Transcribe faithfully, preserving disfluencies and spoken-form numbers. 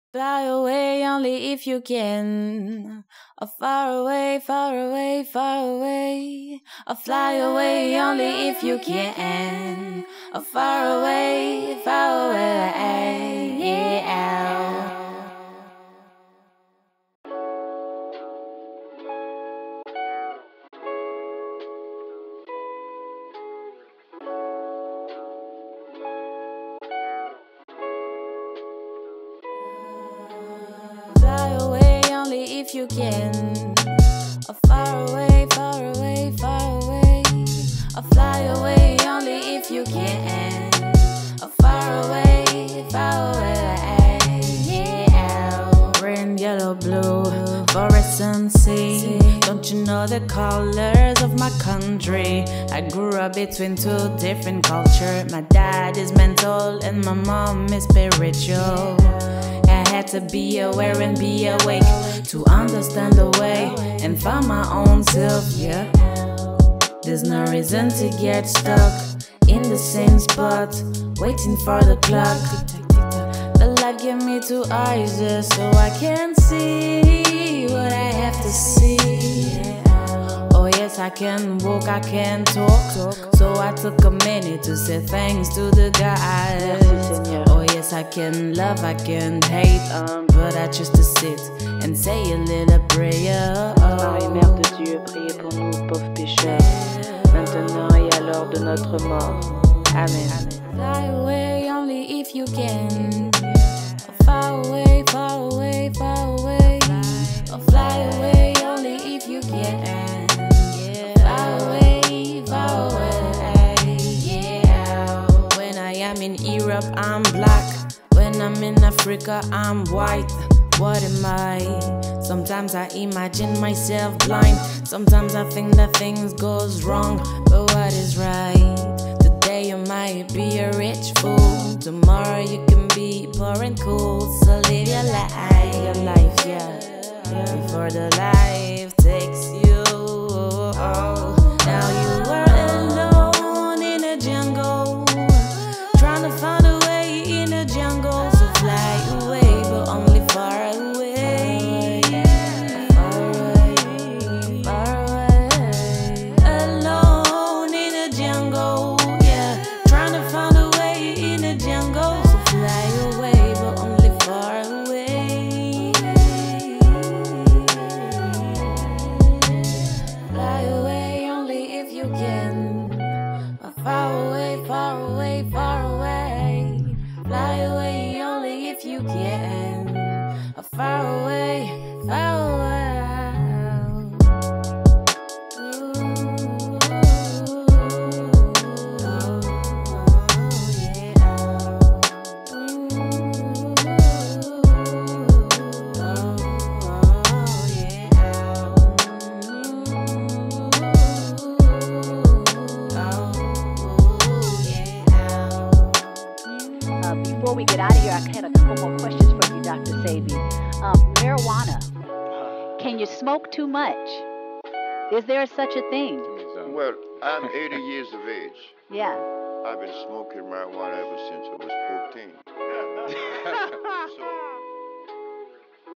Fly away only if you can. Or far away, far away, far away. Or fly away only if you can. Or far away, far away, yeah. Fly away only if you can. Or far away, far away, far away. Or fly away only if you can. Or far away, far away, yeah. Red, yellow, blue, fluorescent sea. Don't you know the colors of my country? I grew up between two different cultures. My dad is mental and my mom is spiritual. I had to be aware and be awake to understand the way and find my own self, yeah. There's no reason to get stuck in the same spot, waiting for the clock. The light gave me two eyes just so I can see what I have to see. Oh yes, I can walk, I can talk. So I took a minute to say thanks to the God. Oh yes, I can love, I can hate, um, but I choose to sit and say a little prayer. Marie, Mère de Dieu, priez pour nous, pauvres pécheurs, maintenant et à l'heure de notre mort. Amen. Fly away only if you can. Far away, far away, far away. Or fly away only if you can. Far away, far away, yeah. When I am in Europe, I'm black. When I'm in Africa, I'm white. What am I? Sometimes I imagine myself blind. Sometimes I think that things goes wrong, but what is right? Today you might be a rich fool. Tomorrow you can be poor and cool. So live your life, your life, yeah, yeah. Before the life takes you. Now you are alone in a jungle, trying to find a way in a jungle. So fly away, but only far away. Far away, far away. Alone in a jungle, yeah, trying to find a way in a jungle. So fly away, but only far away. Fly away only if you can. Far away, far away, far away. Fly away only if you can. Far away, far away. Uh, before we get out of here, I had a couple more questions for you, Doctor Sabi. Um, marijuana. Can you smoke too much? Is there such a thing? Well, I'm eighty years of age. Yeah. I've been smoking marijuana ever since I was fourteen. So